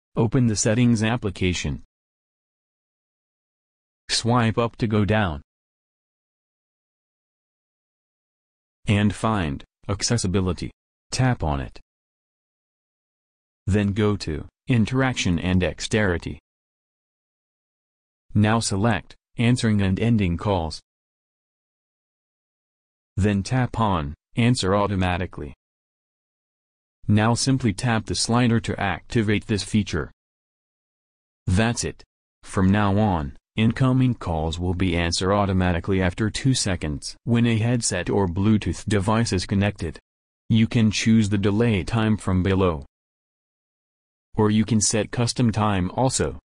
Open the Settings application. Swipe up to go down. And find Accessibility. Tap on it. Then go to Interaction and Dexterity. Now select Answering and Ending Calls. Then tap on Answer Automatically. Now simply tap the slider to activate this feature. That's it. From now on, incoming calls will be answered automatically after 2 seconds when a headset or Bluetooth device is connected. You can choose the delay time from below. Or you can set custom time also.